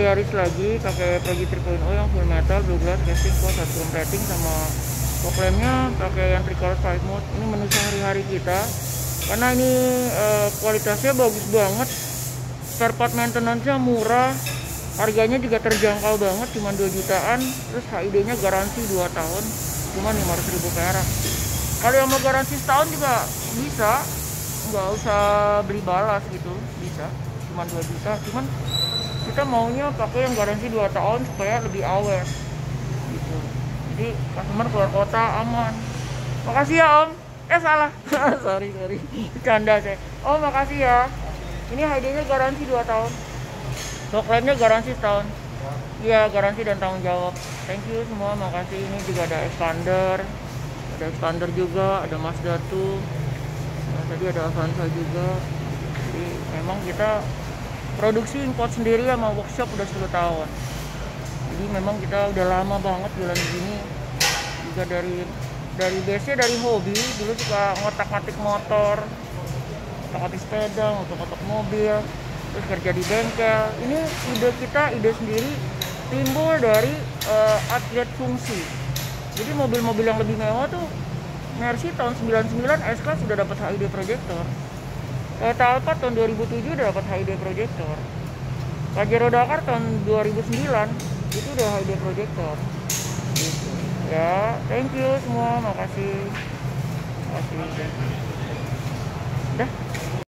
Yaris lagi pakai Progi 3.0 yang full metal, blue glass, casting, code, 1 film rating, sama fog lampnya pakai yang tricolor 5 mode. Ini menu sehari-hari kita karena ini kualitasnya bagus banget, spare part maintenance-nya murah, harganya juga terjangkau banget, cuma 2 jutaan. Terus HID-nya garansi 2 tahun, cuma 500.000 perak. Kalau yang mau garansi setahun juga bisa, nggak usah beli balas gitu, bisa, cuma 2 juta. Cuman kita maunya pakai yang garansi 2 tahun supaya lebih awet gitu. Jadi customer keluar kota aman. Makasih ya Om. Salah. sorry canda saya. Oh makasih ya. Ini HID-nya garansi 2 tahun, klaimnya garansi setahun. Iya, garansi dan tanggung jawab. Thank you semua, makasih. Ini juga ada Expander juga, ada Mazda 2. Nah, tadi ada Avanza juga. Jadi memang kita produksi import sendiri sama workshop udah 10 tahun. Jadi memang kita udah lama banget jualan begini. Juga dari base-nya dari hobi, dulu suka ngotak-ngatik motor, ngotak-ngatik sepeda, ngotak-ngotak mobil, terus kerja di bengkel. Ini ide sendiri timbul dari upgrade fungsi. Jadi mobil-mobil yang lebih mewah tuh, Mercy tahun 99 S-Class sudah dapat HID projector. Toyota Alphard tahun 2007 udah dapat HID projector. Pajero Dakar tahun 2009 itu udah HID projector. Gitu. Ya, thank you semua, makasih. Udah.